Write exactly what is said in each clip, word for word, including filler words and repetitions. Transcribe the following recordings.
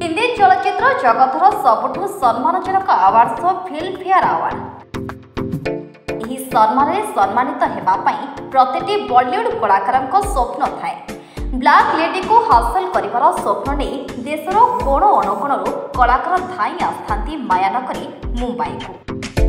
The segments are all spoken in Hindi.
हिंदी चलचित्र जगतर सबुठु सम्मानजनक अवार्ड फिल्म फेयर अवार्ड। यह सम्मान सम्मानित होगा प्रति बॉलीवुड कलाकार स्वप्न थाए। ब्लैक लेडी को हासिल कर स्वप्न नहीं देशर कोण अनुकोण कलाकार धाई आसता माया नकरी मुंबई को।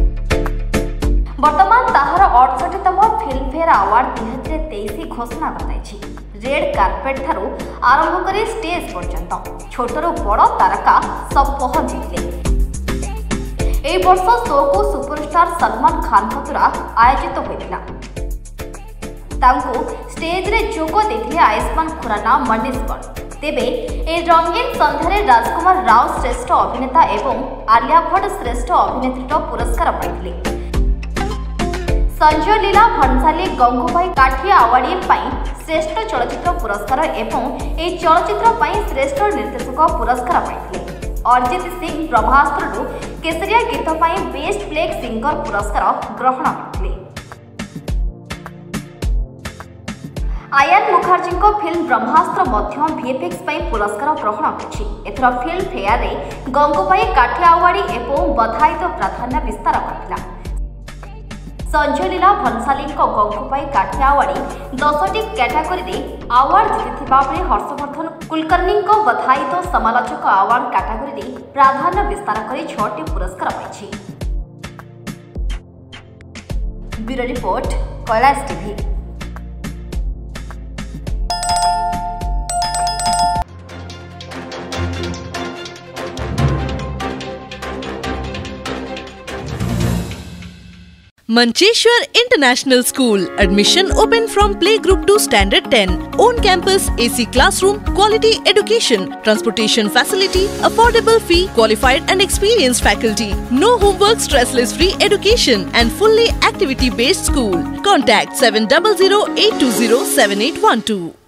वर्तमान ताहार अड़सठतम फिल्मफेयर अवार्ड दुई हजार तेईस घोषणा कर रेड कार्पेट ठारू आरंभ कर स्टेज पर्यंत छोटरू बड़ तारका सब पहुंची। ए वर्ष शो को सुपरस्टार सलमान खान द्वारा आयोजित होता। स्टेज रे जोग देथिले आयुष्मान खुराना मनीष तेबे ए रंगीन संध्यारे राजकुमार राव श्रेष्ठ अभिनेता एवं आलिया भट्ट श्रेष्ठ अभिनेत्री पुरस्कार पाइथिले। संजय लीला भंसाली गंगूबाई काठिया अवार्ड श्रेष्ठ चलचित्र पुरस्कार एवं ए चलचित्र श्रेष्ठ निर्देशक पुरस्कार पाइथिले। अरिजित सिंह ब्रह्मास्त्र केसरिया गीत बेस्ट प्ले सिंगर पुरस्कार ग्रहण करथिले। आयान मुखर्जी को फिल्म ब्रह्मास्त्र मध्य वीएफएक्स पुरस्कार ग्रहण कर फिल्म फेयर रे गंगूबाई काठिया अवार्ड एवं बधाई तो प्राधान्य विस्तार करथिला। संजय लीला भंसाली गंगूबाई काठिया अवार्ड दसटी कैटेगोरी अवार्ड जीतिथिबा बेले हर्षवर्धन कुलकर्णी बधाई तो समालोचक अवार्ड कैटेगोरी प्राधान्य विस्तार कर छटी पुरस्कार पाइछि। Bureau report Kailash TV. Mancheshwar International School. Admission open from playgroup to standard ten. On campus, A C classroom, quality education, transportation facility, affordable fee, qualified and experienced faculty. No homework, stressless free education and fully activity based school. Contact seven zero zero eight two zero seven eight one two.